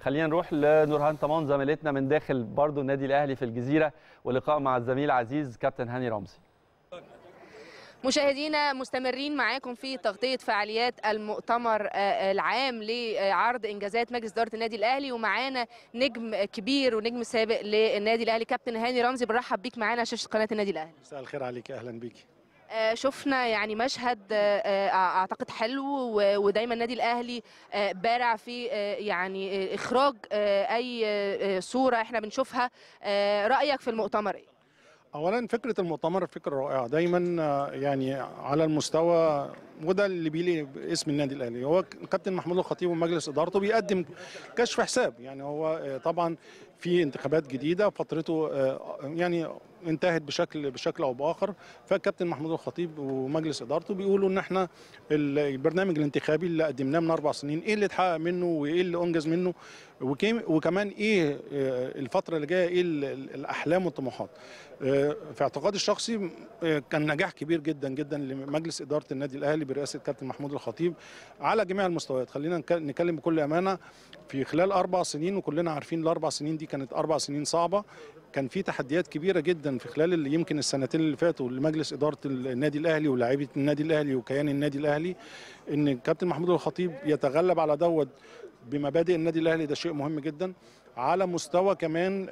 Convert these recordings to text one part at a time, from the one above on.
خلينا نروح لنورهان طمان زميلتنا من داخل برضو النادي الاهلي في الجزيره، ولقاء مع الزميل العزيز كابتن هاني رمزي. مشاهدينا مستمرين معاكم في تغطية فعاليات المؤتمر العام لعرض إنجازات مجلس إدارة النادي الأهلي، ومعانا نجم كبير ونجم سابق للنادي الأهلي كابتن هاني رمزي. بنرحب بيك معانا على شاشة قناة النادي الأهلي. مساء الخير عليك، أهلا بيك. شفنا يعني مشهد اعتقد حلو، ودايما النادي الاهلي بارع في يعني اخراج اي صورة احنا بنشوفها. رأيك في المؤتمر ايه؟ اولا فكره المؤتمر فكره رائعه دايما، يعني على المستوى، وده اللي بيلي اسم النادي الاهلي. هو كابتن محمود الخطيب ومجلس ادارته بيقدم كشف حساب. يعني هو طبعا في انتخابات جديده، فترته يعني انتهت بشكل او باخر، فالكابتن محمود الخطيب ومجلس ادارته بيقولوا ان احنا البرنامج الانتخابي اللي قدمناه من 4 سنين ايه اللي اتحقق منه وايه اللي انجز منه، وكمان ايه الفتره اللي جايه، ايه الاحلام والطموحات. في اعتقادي الشخصي كان نجاح كبير جدا جدا لمجلس اداره النادي الاهلي برئاسه الكابتن محمود الخطيب على جميع المستويات. خلينا نتكلم بكل امانه، في خلال 4 سنين، وكلنا عارفين ال4 سنين دي كانت 4 سنين صعبه، كان في تحديات كبيره جدا في خلال اللي يمكن السنتين اللي فاتوا لمجلس اداره النادي الاهلي ولاعيبه النادي الاهلي وكيان النادي الاهلي. ان الكابتن محمود الخطيب يتغلب على دوت بمبادئ النادي الاهلي، ده شيء مهم جدا. على مستوى كمان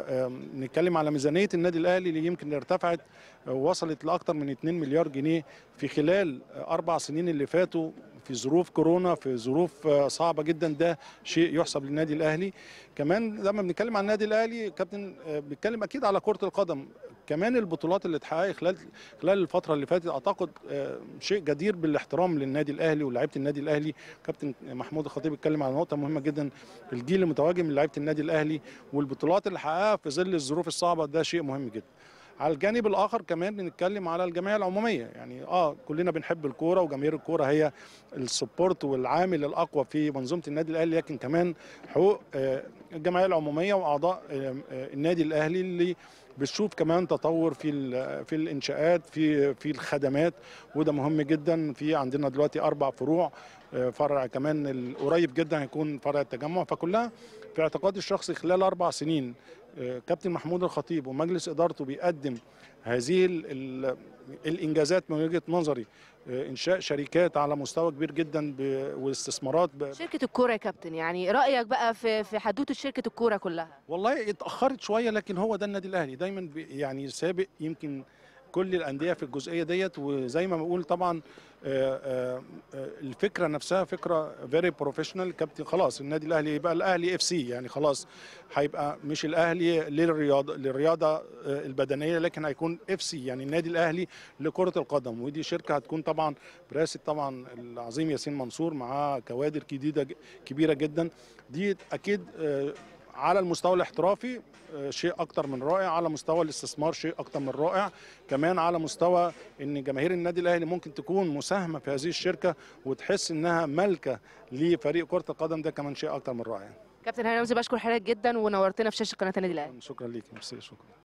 نتكلم على ميزانيه النادي الاهلي اللي يمكن ارتفعت وصلت لاكثر من 2 مليار جنيه في خلال 4 سنين اللي فاتوا، في ظروف كورونا، في ظروف صعبه جدا. ده شيء يحسب للنادي الاهلي. كمان لما بنتكلم عن النادي الاهلي كابتن بيتكلم اكيد على كره القدم. كمان البطولات اللي اتحققت خلال الفتره اللي فاتت اعتقد شيء جدير بالاحترام للنادي الاهلي ولاعيبه النادي الاهلي. كابتن محمود الخطيب اتكلم على نقطه مهمه جدا، الجيل المتواجد من لعيبه النادي الاهلي والبطولات اللي حققها في ظل الظروف الصعبه، ده شيء مهم جدا. على الجانب الاخر كمان بنتكلم على الجمعيه العموميه. يعني كلنا بنحب الكوره، وجماهير الكوره هي السبورت والعامل الاقوى في منظومه النادي الاهلي، لكن كمان حقوق الجمعيه العموميه واعضاء النادي الاهلي اللي بتشوف كمان تطور في الانشاءات، في الخدمات، وده مهم جدا. في عندنا دلوقتي 4 فروع، فرع كمان القريب جدا هيكون فرع التجمع. فكلها في اعتقادي الشخصي خلال 4 سنين كابتن محمود الخطيب ومجلس ادارته بيقدم هذه الانجازات من وجهه نظري. انشاء شركات على مستوى كبير جدا واستثمارات شركه الكوره يا كابتن، يعني رايك بقى في حدوته شركه الكوره كلها؟ والله اتاخرت شويه، لكن هو ده النادي الاهلي دايما يعني سابق يمكن كل الانديه في الجزئيه ديت. وزي ما بقول طبعا الفكره نفسها فكره فيري بروفيشنال. كابتن خلاص النادي الاهلي يبقى الاهلي اف سي، يعني خلاص هيبقى مش الاهلي للرياضه البدنيه، لكن هيكون اف سي، يعني النادي الاهلي لكره القدم. ودي شركه هتكون طبعا برئاسه طبعا العظيم ياسين منصور، مع كوادر جديده كبيره جدا. دي اكيد على المستوى الاحترافي شيء اكتر من رائع، على مستوى الاستثمار شيء اكتر من رائع، كمان على مستوى ان جماهير النادي الاهلي ممكن تكون مساهمه في هذه الشركه وتحس انها مالكه لفريق كره القدم، ده كمان شيء اكتر من رائع. كابتن هاني رمزي، بشكر حضرتك جدا ونورتنا في شاشه قناه النادي الاهلي. شكرا ليك، ميرسي، شكرا.